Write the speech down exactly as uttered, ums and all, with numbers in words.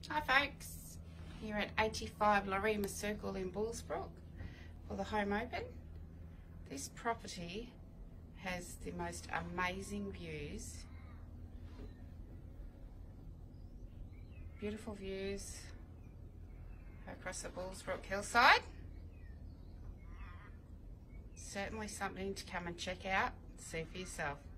Hi folks, here at eighty-five Lareema Circle in Bullsbrook for the home open. This property has the most amazing views, beautiful views across the Bullsbrook hillside. Certainly something to come and check out, see for yourself.